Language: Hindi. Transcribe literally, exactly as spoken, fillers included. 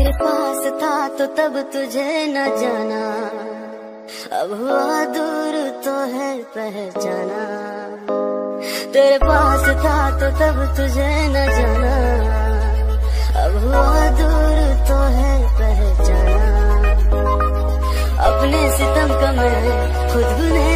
तेरे पास था तो तब तुझे न जाना, अब हुआ दूर तो है पहचाना। तेरे पास था तो तब तुझे न जाना, अब हुआ दूर तो है पहचाना। अपने सितम का मैं खुद गुनहगार